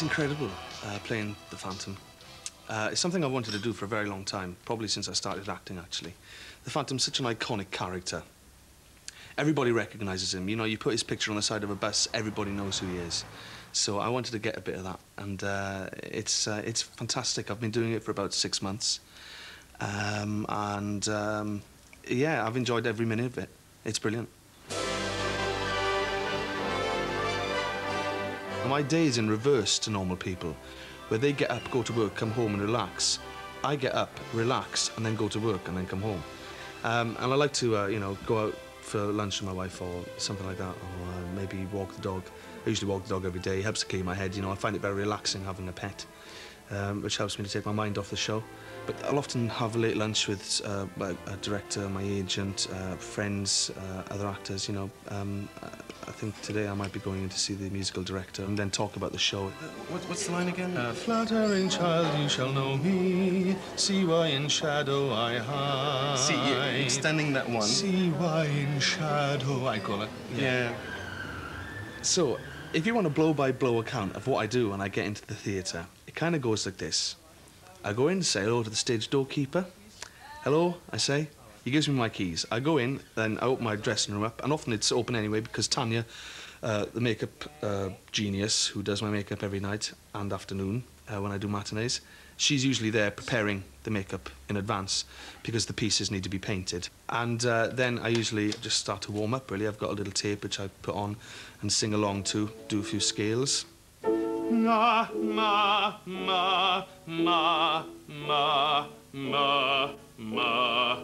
incredible, playing the Phantom. It's something I wanted to do for a very long time, probably since I started acting, actually. The Phantom's such an iconic character. Everybody recognises him. You know, you put his picture on the side of a bus, everybody knows who he is. So I wanted to get a bit of that, and it's fantastic. I've been doing it for about 6 months. Yeah, I've enjoyed every minute of it. It's brilliant. My day is in reverse to normal people, where they get up, go to work, come home and relax. I get up, relax, and then go to work and then come home. And I like to, you know, go out for lunch with my wife or something like that, or maybe walk the dog. I usually walk the dog every day. It helps to clear my head, you know. I find it very relaxing having a pet, which helps me to take my mind off the show. But I'll often have a late lunch with a director, my agent, friends, other actors, you know. I think today I might be going in to see the musical director and then talk about the show. What's the line again? Flattering child, you shall know me. See why in shadow I hide. See, you're extending that one. See why in shadow, I call it. Yeah. So, if you want a blow-by-blow account of what I do when I get into the theatre, it kind of goes like this. I go in, say hello to the stage doorkeeper. Hello, I say. He gives me my keys. I go in, then I open my dressing room up, and often it's open anyway because Tanya, the makeup genius who does my makeup every night and afternoon when I do matinees, she's usually there preparing the makeup in advance because the pieces need to be painted. And then I usually just start to warm up, really. I've got a little tape which I put on and sing along to, do a few scales. Ma, ma, ma, ma, ma, ma, ma,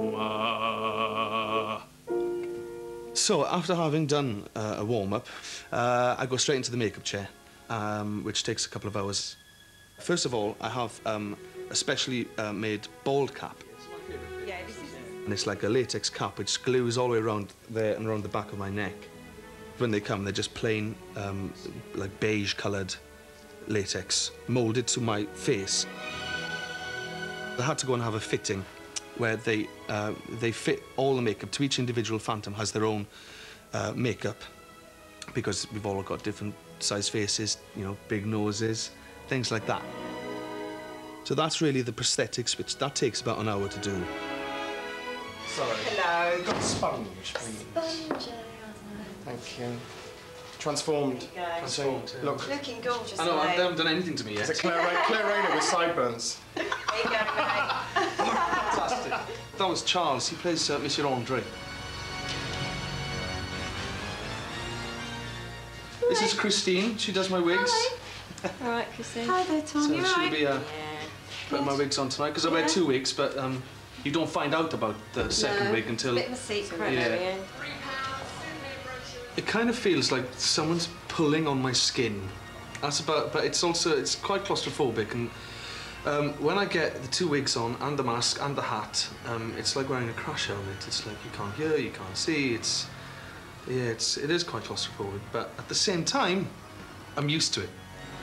ma. So, after having done a warm-up, I go straight into the makeup chair, which takes a couple of hours. First of all, I have a specially made bald cap. And it's like a latex cap which glues all the way around there and around the back of my neck. When they come, they're just plain, like beige-coloured latex, moulded to my face. I had to go and have a fitting where they fit all the makeup. To each individual Phantom has their own makeup because we've all got different size faces, you know, big noses, things like that. So that's really the prosthetics, which that takes about an hour to do. Sorry. Hello. Got a sponge, please. Sponge. Thank you. Transformed. Transformed, yeah. Look. Looking gorgeous. I know, they haven't done anything to me yet. It's a Claire Rayner with sideburns. There you go, mate. Fantastic. That was Charles. He plays Monsieur Andre. This is Christine. She does my wigs. Hi. All right, Christine. Hi there, Tom. So You she'll right? be putting my wigs on tonight because I wear 2 wigs, but you don't find out about the second wig until. Bit of a secret. Yeah. It kind of feels like someone's pulling on my skin. That's about, but it's quite claustrophobic, and when I get the 2 wigs on and the mask and the hat, it's like wearing a crash helmet. It's like you can't hear, you can't see. It is quite claustrophobic, but at the same time, I'm used to it.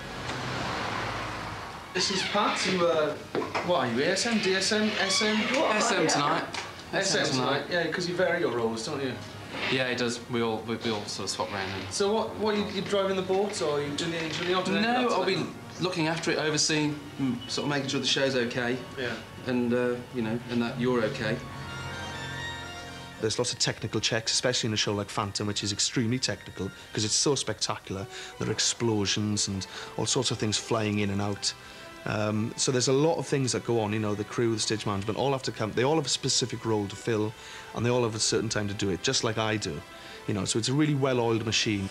This is Pat, who, what are you, ASM, DSM, SM? What? SM tonight. SM tonight, yeah, because you vary your roles, don't you? Yeah, he does. We all sort of swap around. So what you driving the boat, or are you doing the alternate? No, I'll be looking after it, overseeing, sort of making sure the show's okay. Yeah. And, you know, and that you're okay. There's lots of technical checks, especially in a show like Phantom, which is extremely technical because it's so spectacular. There are explosions and all sorts of things flying in and out. So there's a lot of things that go on, you know, the crew, the stage management, all have to come. They all have a specific role to fill, and they all have a certain time to do it, just like I do. You know, so it's a really well-oiled machine.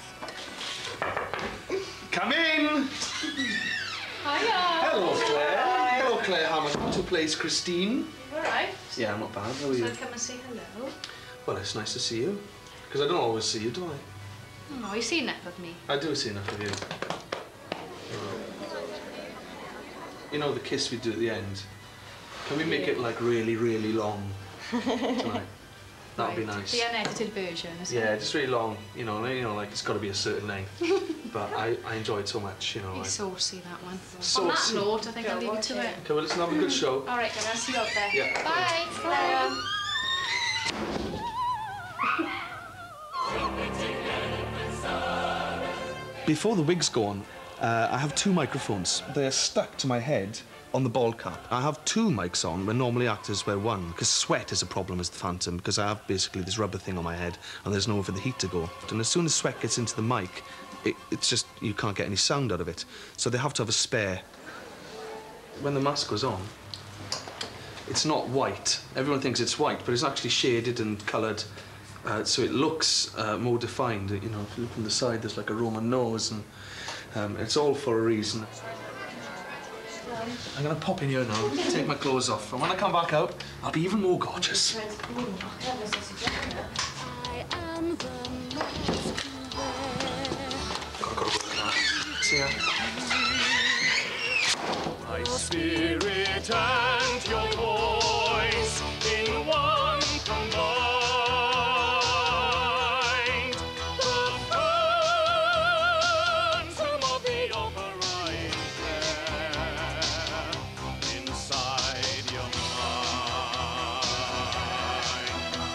Come in! Hiya! Hello, Claire. Hi. Hello, Claire Hamilton, who plays Christine. All right. Yeah, I'm not bad. How are you? So come and say hello. Well, it's nice to see you. Because I don't always see you, do I? Oh, you see enough of me. I do see enough of you. You know the kiss we do at the end? Can we make it, like, really, really long tonight? That'd be nice. The unedited version, isn't it? Yeah, just really long, you know, like it's got to be a certain length. But I enjoy it so much, you know. Be saucy, that one. Saucy. On that note, I think I'll leave it to it. Okay, well, listen, have a good show. All right, then, I'll see you out there. Yeah. Bye. Before the wigs go on, I have 2 microphones. They're stuck to my head on the ball cap. I have 2 mics on when normally actors wear 1, because sweat is a problem as the Phantom, because I have basically this rubber thing on my head and there's nowhere for the heat to go. And as soon as sweat gets into the mic, it's just, you can't get any sound out of it. So they have to have a spare. When the mask goes on, it's not white. Everyone thinks it's white, but it's actually shaded and coloured, so it looks more defined. You know, if you look from the side, there's like a Roman nose, and it's all for a reason. I'm gonna pop in here now, take my clothes off, and when I come back out, I'll be even more gorgeous. I am the mask to wear. Gotta go to work now. See ya. My spirit and your voice in one combined. The phantom of the opera is there inside your mind.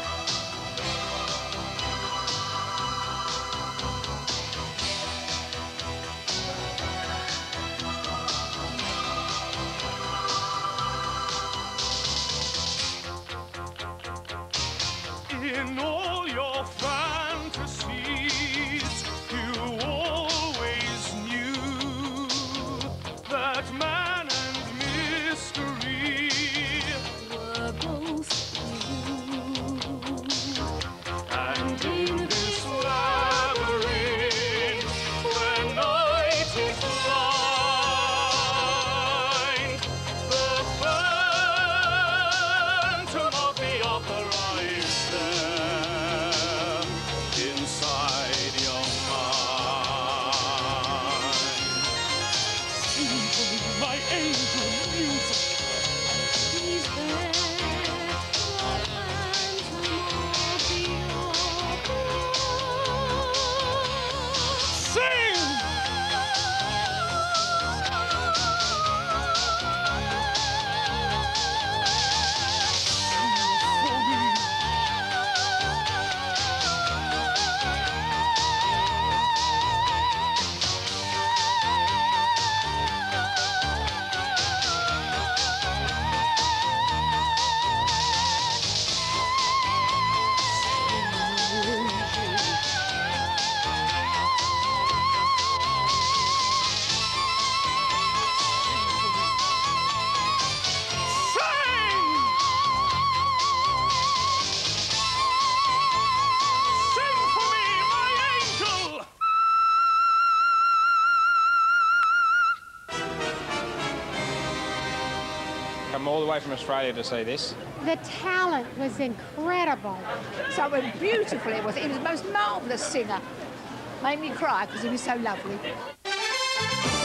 In all your fantasies, you always knew that man and mystery Were both you. and in this labyrinth where night is blind, the phantom of the opera is there inside your mind. Sing for me, my angel music. He's there, the phantom of the opera. Sing! Come all the way from Australia to see this. The talent was incredible. So beautiful it was. He was the most marvellous singer. Made me cry because he was so lovely.